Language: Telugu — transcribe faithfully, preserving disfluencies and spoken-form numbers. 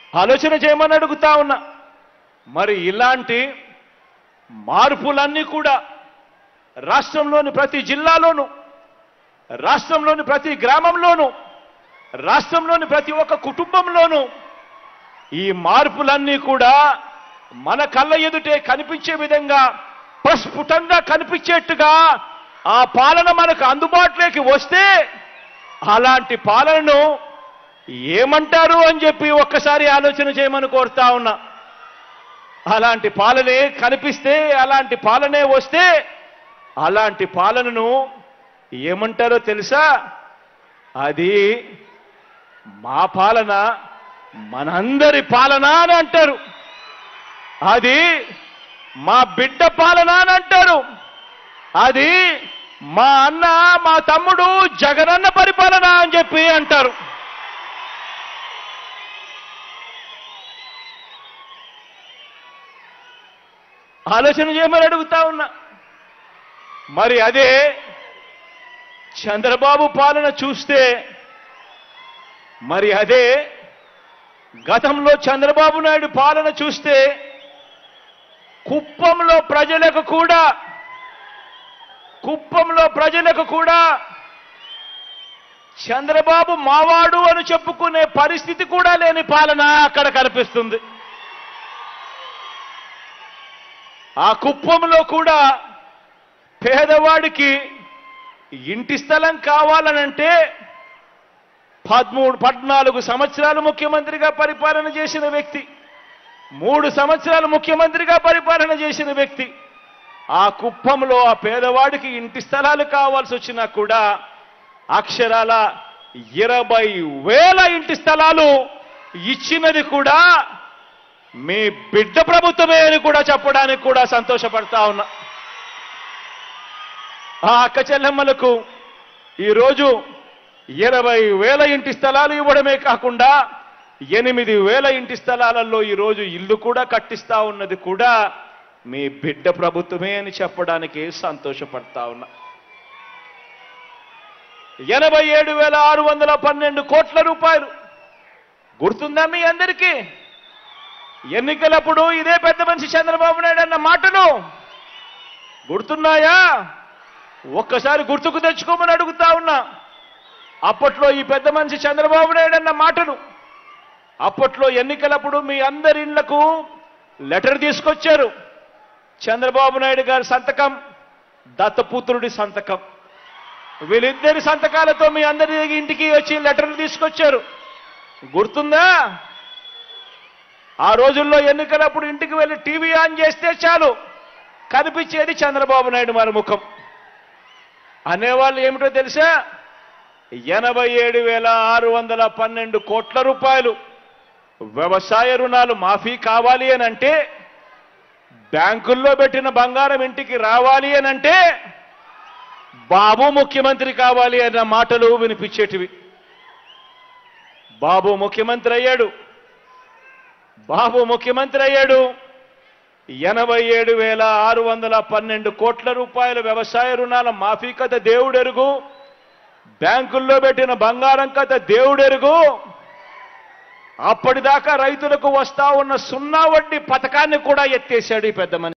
ఆలోచన చేయమని అడుగుతా ఉన్నా. మరి ఇలాంటి మార్పులన్నీ కూడా రాష్ట్రంలోని ప్రతి జిల్లాలోనూ, రాష్ట్రంలోని ప్రతి గ్రామంలోనూ, రాష్ట్రంలోని ప్రతి ఒక్క కుటుంబంలోనూ ఈ మార్పులన్నీ కూడా మన కళ్ళ ఎదుటే కనిపించే విధంగా ప్రస్ఫుటంగా కనిపించేట్టుగా ఆ పాలన మనకు అందుబాటులోకి వస్తే అలాంటి పాలనను ఏమంటారు అని చెప్పి ఒక్కసారి ఆలోచన చేయమని కోరుతా ఉన్నా. అలాంటి పాలనే కనిపిస్తే, అలాంటి పాలనే వస్తే అలాంటి పాలనను ఏమంటారో తెలుసా? అది మా పాలన, మనందరి పాలన అని అంటారు. అది మా బిడ్డ పాలన అని అంటారు. అది మా అన్న, మా తమ్ముడు జగనన్న పరిపాలన అని చెప్పి అంటారు. ఆలోచన చేయమని అడుగుతా ఉన్నా. మరి అదే చంద్రబాబు పాలన చూస్తే, మరి అదే గతంలో చంద్రబాబు నాయుడు పాలన చూస్తే కుప్పంలో ప్రజలకు కూడా కుప్పంలో ప్రజలకు కూడా చంద్రబాబు మావాడు అని చెప్పుకునే పరిస్థితి కూడా లేని పాలన అక్కడ కనిపిస్తుంది. ఆ కుప్పంలో కూడా పేదవాడికి ఇంటి స్థలం కావాలనంటే పదమూడు పద్నాలుగు సంవత్సరాలు ముఖ్యమంత్రిగా పరిపాలన చేసిన వ్యక్తి, మూడు సంవత్సరాలు ముఖ్యమంత్రిగా పరిపాలన చేసిన వ్యక్తి ఆ కుప్పంలో ఆ పేదవాడికి ఇంటి స్థలాలు కావాల్సి వచ్చినా కూడా అక్షరాల ఇరవై వేల ఇంటి స్థలాలు ఇచ్చినది కూడా మీ బిడ్డ ప్రభుత్వమే అని కూడా చెప్పడానికి కూడా సంతోషపడతా ఉన్నా. ఆ అక్క చెల్లెమ్మలకు ఈరోజు ఇరవై వేల ఇంటి స్థలాలు ఇవ్వడమే కాకుండా ఎనిమిది వేల ఇంటి స్థలాలలో ఈరోజు ఇల్లు కూడా కట్టిస్తా ఉన్నది కూడా మీ బిడ్డ ప్రభుత్వమే అని చెప్పడానికి సంతోషపడతా ఉన్నా. ఎనభై ఏడు వేల ఆరు వందల పన్నెండు కోట్ల రూపాయలు గుర్తుందా మీ అందరికీ? ఎన్నికలప్పుడు ఇదే పెద్ద మనిషి చంద్రబాబు నాయుడు అన్న మాటలు గుర్తున్నాయా? ఒక్కసారి గుర్తుకు తెచ్చుకోమని అడుగుతా ఉన్నా. అప్పట్లో ఈ పెద్ద మనిషి చంద్రబాబు నాయుడు అన్న మాటలు, అప్పట్లో ఎన్నికలప్పుడు మీ అందరి ఇళ్లకు లెటర్ తీసుకొచ్చారు. చంద్రబాబు నాయుడు గారి సంతకం, దత్తపుత్రుడి సంతకం, వీళ్ళిద్దరి సంతకాలతో మీ అందరి ఇంటికి వచ్చి లెటర్లు తీసుకొచ్చారు. గుర్తుందా? ఆ రోజుల్లో ఎన్నికలప్పుడు ఇంటికి వెళ్ళి టీవీ ఆన్ చేస్తే చాలు కనిపించేది చంద్రబాబు నాయుడు మరి ముఖం. అనేవాళ్ళు ఏమిటో తెలుసా? ఎనభై ఏడు వేల ఆరు వందల పన్నెండు కోట్ల రూపాయలు వ్యవసాయ రుణాలు మాఫీ కావాలి అని అంటే, బ్యాంకుల్లో పెట్టిన బంగారం ఇంటికి రావాలి అని అంటే బాబు ముఖ్యమంత్రి కావాలి అన్న మాటలు వినిపించేటివి. బాబు ముఖ్యమంత్రి అయ్యాడు. బాబు ముఖ్యమంత్రి అయ్యాడు. ఎనభై ఏడు వేల ఆరు వందల పన్నెండు కోట్ల రూపాయల వ్యవసాయ రుణాల మాఫీ కథ దేవుడెరుగు, బ్యాంకుల్లో పెట్టిన బంగారం కథ దేవుడెరుగు. అప్పటిదాకా రైతులకు వస్తా ఉన్న సున్నా వడ్డీ పథకాన్ని కూడా ఎత్తేశాడు ఈ పెద్ద మనిషి.